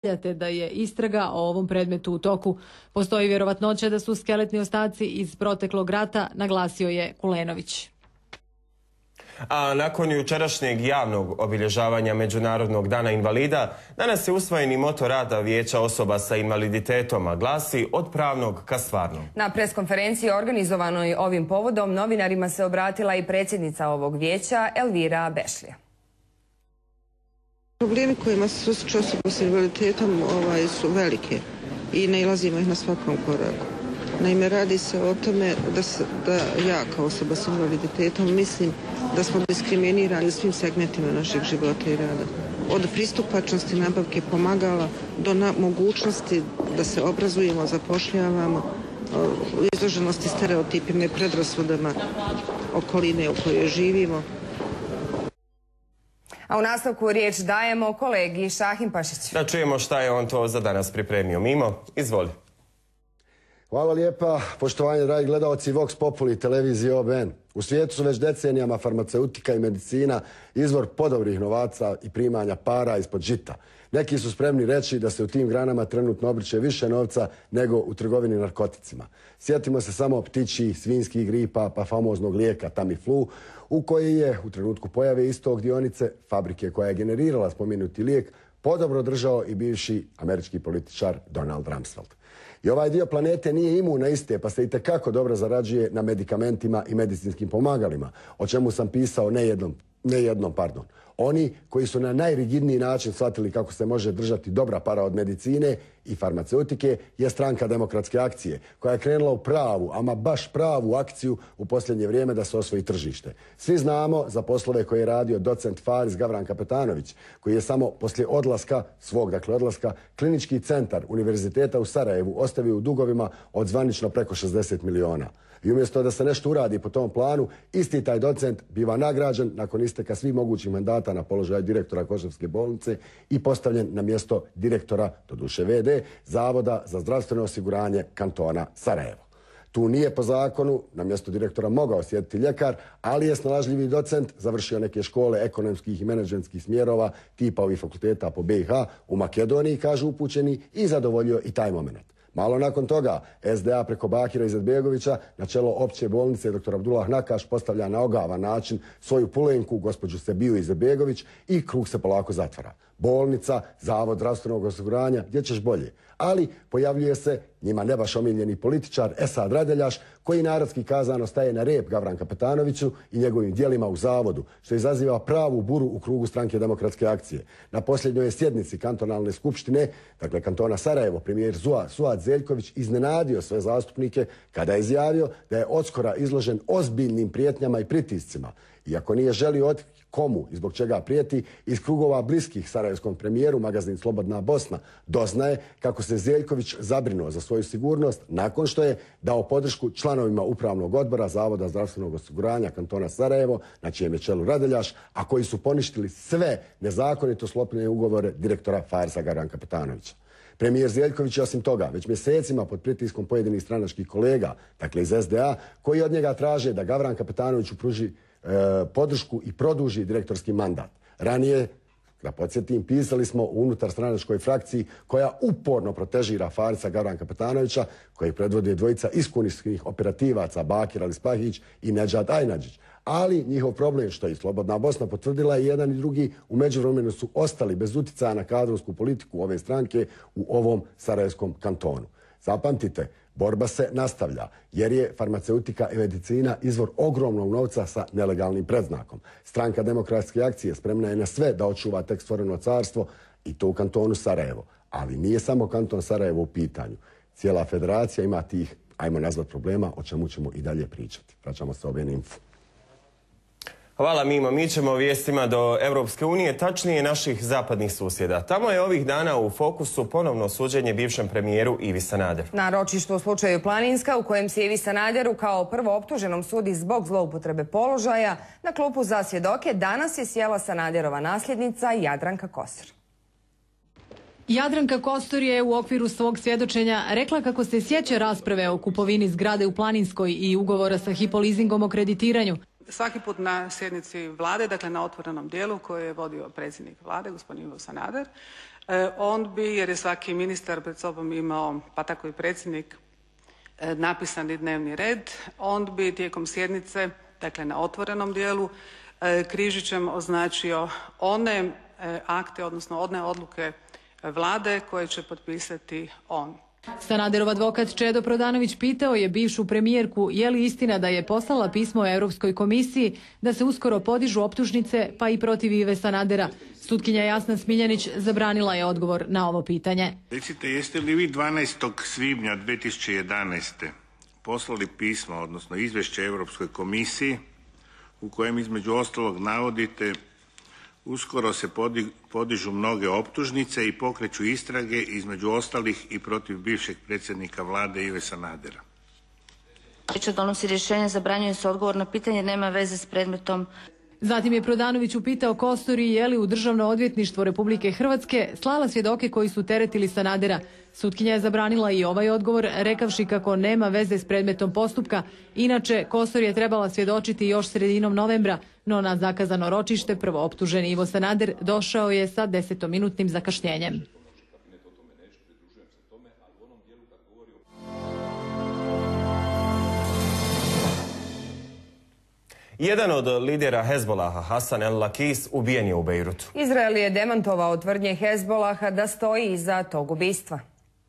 te da je istraga o ovom predmetu u toku. Postoji vjerovatnoća da su skeletni ostaci iz proteklog rata, naglasio je Kulenović. A nakon jučerašnjeg javnog obilježavanja Međunarodnog dana invalida, danas je usvojen i moto rada Vijeća osoba sa invaliditetom, a glasi od pravnog ka stvarnom. Na preskonferenciji organizovanoj ovim povodom novinarima se obratila i predsjednica ovog vijeća Elvira Bešlija. Problemi kojima se susreću osobe s invaliditetom su velike i nailazimo ih na svakom koraku. Naime, radi se o tome da ja kao osoba s invaliditetom mislim da smo diskriminirani u svim segmentima našeg života i rada. Od pristupačnosti nabavke pomagala do mogućnosti da se obrazujemo, zapošljavamo, izloženosti stereotipima i predrasudama okoline u kojoj živimo. A u nastavku riječ dajemo kolegi Šahim Pašić. Da čujemo šta je on to za danas pripremio. Mimo, izvoli. Hvala lijepa, poštovanje dragi gledalci Vox Populi televizije OBN. U svijetu su već decenijama farmaceutika i medicina izvor podobrih novaca i primanja para ispod žita. Neki su spremni reći da se u tim granama trenutno obrće više novca nego u trgovini narkoticima. Sjetimo se samo ptičjih, svinjskih gripa pa famoznog lijeka Tamiflu, u koji je u trenutku pojave istog dionice fabrike koja je generirala spomenuti lijek podobro držao i bivši američki političar Donald Rumsfeld. I ovaj dio planete nije imun na iste, pa se itekako dobro zarađuje na medikamentima i medicinskim pomagalima, o čemu sam pisao ne jednom. Oni koji su na najrigidniji način shvatili kako se može držati dobra para od medicine i farmaceutike je Stranka demokratske akcije, koja je krenula u pravu, ama baš pravu akciju u posljednje vrijeme da se osvoji tržište. Svi znamo za poslove koje je radio docent Faris Gavran Kapetanović, koji je samo poslije odlaska, klinički centar Univerziteta u Sarajevu ostavio u dugovima od zvanično preko 60 miliona. I umjesto da se nešto uradi po tom planu, isti taj docent biva nagrađen nakon isteka svih mogućih mandata na položaju direktora Košarske bolnice i postavljen na mjesto direktora, doduše VD, Zavoda za zdravstveno osiguranje kantona Sarajevo. Tu nije po zakonu na mjesto direktora mogao sjediti ljekar, ali je snalažljivi docent završio neke škole ekonomskih i menadžerskih smjerova tipa ovih fakulteta po BiH u Makedoniji, kažu upućeni, i zadovoljio i taj moment. Malo nakon toga, SDA preko Bakira Izetbegovića na čelo opće bolnice dr. Abdullah Nakaš postavlja na ogavan način svoju pulenku, gospođu Sebiju Izetbegović, i krug se polako zatvara. Bolnica, Zavod zdravstvenog osiguranja, gdje ćeš bolje. Ali pojavljuje se njima ne baš omiljeni političar Esad Radeljaš, koji narodski kazano staje na rep Gavran Kapetanoviću i njegovim djelima u zavodu, što izaziva pravu buru u krugu Stranke demokratske akcije. Na posljednjoj sjednici kantonalne skupštine, dakle kantona Sarajevo, premijer Suad Zeljković iznenadio sve zastupnike kada je izjavio da je odskora izložen ozbiljnim prijetnjama i pritiscima. Iako nije želio otkriti komu i zbog čega prijeti, iz krugova bliskih sarajevskom premijeru, magazin Slobodna Bosna doznaje kako se Zeljković zabrinuo za svoju sigurnost nakon što je dao podršku članovima upravnog odbora Zavoda zdravstvenog osiguranja kantona Sarajevo, na čijem je čelu Radeljaš, a koji su poništili sve nezakonito sklopljene ugovore direktora Farisa Gavran Kapetanovića. Premijer Zeljković je osim toga već mjesecima pod pritiskom pojedinih stranačkih kolega, dakle iz SDA, koji od njega traže da Gavran Kapetanoviću pruži podršku i produži direktorski mandat. Ranije, da podsjetim, pisali smo u unutar stranačkoj frakciji koja uporno protežira Farisa Gavran Kapetanovića, koji predvode dvojica iskusnih operativaca Bakir Ali Spahić i Nedžad Ajnadžić. Ali njihov problem, što je i Slobodna Bosna potvrdila, i jedan i drugi u međuvremenu su ostali bez utjecaja na kadrovsku politiku ove stranke u ovom sarajevskom kantonu. Zapamtite, borba se nastavlja, jer je farmaceutika i medicina izvor ogromnog novca sa nelegalnim predznakom. Stranka demokratske akcije spremna je na sve da očuva tek stvoreno carstvo, i to u kantonu Sarajevo. Ali nije samo kanton Sarajevo u pitanju. Cijela federacija ima tih, ajmo nazvat, problema, o čemu ćemo i dalje pričati. Vraćamo se OBN Info. Hvala Mimo. Mi ćemo vijestima do Europske unije, tačnije naših zapadnih susjeda. Tamo je ovih dana u fokusu ponovno suđenje bivšem premijeru Ivi Sanaderu. Na ročištu u slučaju Planinska, u kojem se Ivi Sanaderu kao prvo optuženom sudi zbog zloupotrebe položaja, na klupu za svjedoke danas je sjela Sanaderova nasljednica Jadranka Kosor. Jadranka Kosor je u okviru svog svjedočenja rekla kako se sjeća rasprave o kupovini zgrade u Planinskoj i ugovora sa Hypo Leasingom o kreditiranju. Svaki put na sjednici vlade, dakle na otvorenom dijelu koje je vodio predsjednik vlade, gospodin Ivo Sanader, on bi, jer je svaki ministar pred sobom imao, pa tako i predsjednik, napisani dnevni red, on bi tijekom sjednice, dakle na otvorenom dijelu, križićem označio one akte, odnosno one odluke vlade koje će potpisati on. Sanaderov advokat Čedo Prodanović pitao je bivšu premijerku je li istina da je poslala pismo Europskoj komisiji da se uskoro podižu optužnice pa i protiv Ive Sanadera. Sutkinja Jasna Smiljanić zabranila je odgovor na ovo pitanje. Recite, jeste li vi 12. svibnja 2011. poslali pismo, odnosno izvješće Europskoj komisiji u kojem između ostalog navodite uskoro se podižu mnoge optužnice i pokreću istrage između ostalih i protiv bivšeg predsjednika vlade Ive Sanadera. Vijeće donosi rješenje, zabranjuje se odgovor na pitanje, nema veze s predmetom. Zatim je Prodanović upitao Kosori je li u Državno odvjetništvo Republike Hrvatske slala svjedoke koji su teretili Sanadera. Sutkinja je zabranila i ovaj odgovor, rekavši kako nema veze s predmetom postupka. Inače, Kosor je trebala svjedočiti još sredinom novembra, no na zakazano ročište prvooptuženi Ivo Sanader došao je sa 10-minutnim zakašnjenjem. Jedan od lidera Hezbolaha, Hasan el-Lakis, ubijen je u Bejrutu. Izrael je demantovao tvrdnje Hezbolaha da stoji iza tog ubistva.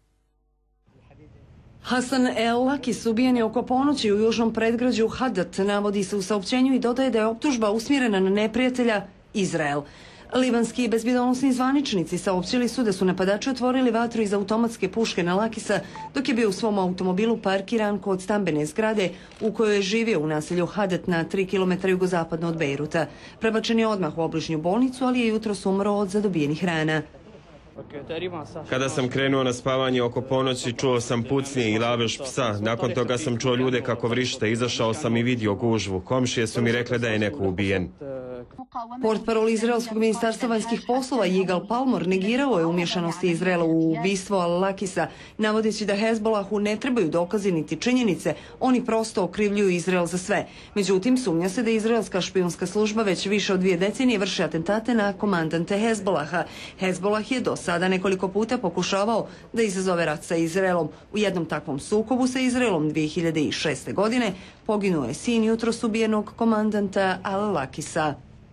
Hasan el-Lakis ubijen je oko ponoći u južnom predgrađu Hadat, navodi se u saopćenju i dodaje da je optužba usmjerena na neprijatelja Izrael. Libanski bezbjedonosni zvaničnici saopćili su da su napadači otvorili vatru iz automatske puške na Lakisa dok je bio u svom automobilu parkiran kod stambene zgrade u kojoj je živio u naselju Hadat na 3 km jugozapadno od Bejruta. Prebačen je odmah u obližnju bolnicu, ali je jutros umro od zadobijenih rana. Kada sam krenuo na spavanje oko ponoći, čuo sam pucnje i lavež psa. Nakon toga sam čuo ljude kako vrište. Izašao sam i vidio gužvu. Komšije su mi rekle da je neko ubijen. Portparol izraelskog ministarstva vanjskih poslova Yigal Palmor negirao je umješanosti Izraela u ubistvo al-Lakisa, navodeći da Hezbolahu ne trebaju dokazi niti činjenice, oni prosto okrivljuju Izrael za sve. Međutim, sumnja se da izraelska špijunska služba već više od 2 decenije vrši atentate na komandante Hezbolaha. Hezbolah je do sada nekoliko puta pokušavao da izazove rat sa Izraelom. U jednom takvom sukobu sa Izraelom 2006. godine poginuo je sin jutros ubijenog komandanta al-Lakisa.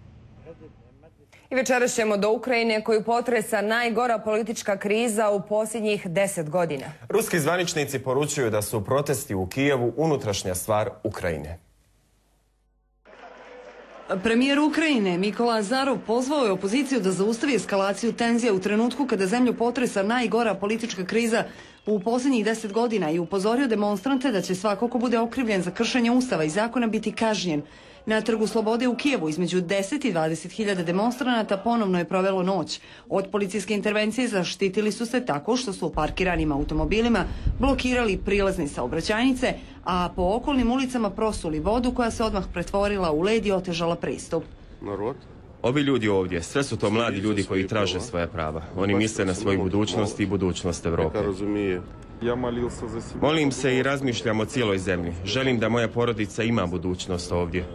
I večeras ćemo do Ukrajine koju potresa najgora politička kriza u posljednjih 10 godina. Ruski zvaničnici poručuju da su protesti u Kijevu unutrašnja stvar Ukrajine. Premijer Ukrajine Mikola Azarov pozvao je opoziciju da zaustavi eskalaciju tenzija u trenutku kada zemlju potresa najgora politička kriza u posljednjih 10 godina i upozorio demonstrante da će svako ko bude okrivljen za kršenje ustava i zakona biti kažnjen. Na Trgu Slobode u Kijevu između 10 i 20 hiljada demonstranata ponovno je provelo noć. Od policijske intervencije zaštitili su se tako što su u parkiranim automobilima blokirali prilazne saobraćajnice, a po okolnim ulicama prosuli vodu koja se odmah pretvorila u led i otežala pristup. Ovi ljudi ovdje, sve su to mladi ljudi koji traže svoja prava. Oni misle na svoju budućnost i budućnost Europe. Molim se i razmišljam o cijeloj zemlji. Želim da moja porodica ima budućnost ovdje.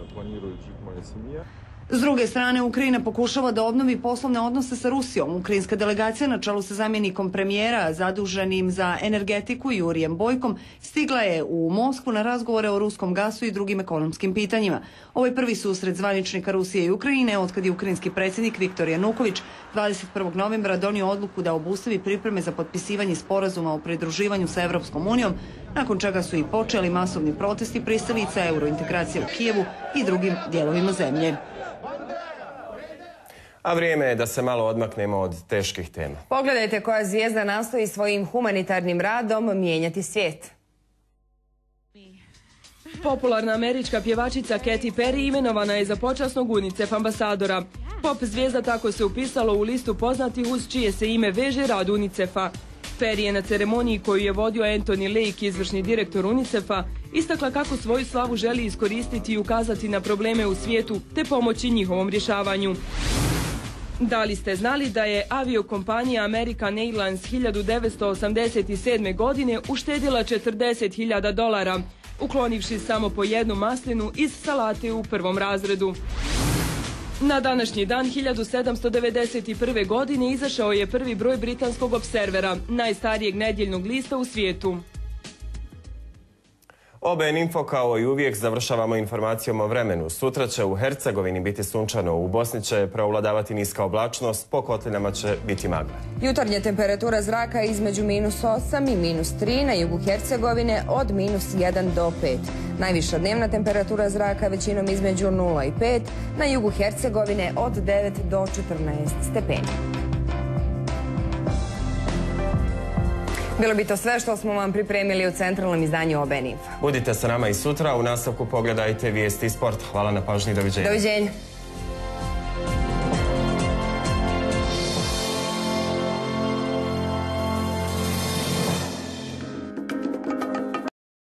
S druge strane, Ukrajina pokušava da obnovi poslovne odnose sa Rusijom. Ukrajinska delegacija na čelu sa zamjenikom premijera zaduženim za energetiku Jurijem Bojkom stigla je u Moskvu na razgovore o ruskom gasu i drugim ekonomskim pitanjima. Ovo je prvi susret zvaničnika Rusije i Ukrajine otkad je ukrajinski predsjednik Viktor Januković 21. novembra donio odluku da obustavi pripreme za potpisivanje sporazuma o pridruživanju sa Europskom unijom, nakon čega su i počeli masovni protesti pristalica eurointegracije u Kijevu i drugim dijelovima zemlje. A vrijeme je da se malo odmaknemo od teških tema. Pogledajte koja zvijezda nastoji svojim humanitarnim radom mijenjati svijet. Popularna američka pjevačica Katy Perry imenovana je za počasnog UNICEF ambasadora. Pop zvijezda tako se upisalo u listu poznatih uz čije se ime veže rad UNICEF-a. Perry je na ceremoniji koju je vodio Anthony Lake, izvršni direktor UNICEF-a, istakla kako svoju slavu želi iskoristiti i ukazati na probleme u svijetu te pomoći njihovom rješavanju. Da li ste znali da je aviokompanija American Airlines 1987. godine uštedila $40.000? uklonivši samo po jednu maslinu iz salate u prvom razredu. Na današnji dan 1791. godine izašao je prvi broj britanskog Observera, najstarijeg nedjeljnog lista u svijetu. OBN Info kao i uvijek završavamo informacijom o vremenu. Sutra će u Hercegovini biti sunčano, u Bosni će preovladavati niska oblačnost, po kotlinama će biti magle. Jutarnja temperatura zraka između -8 i -3, na jugu Hercegovine od -1 do 5. Najviša dnevna temperatura zraka većinom između 0 i 5, na jugu Hercegovine od 9 do 14 stepeni. Bilo bi to sve što smo vam pripremili u centralnom izdanju OBN Info. Budite sa nama i sutra, u nastavku pogledajte vijesti i sport. Hvala na pažnji, doviđenja. Doviđenja.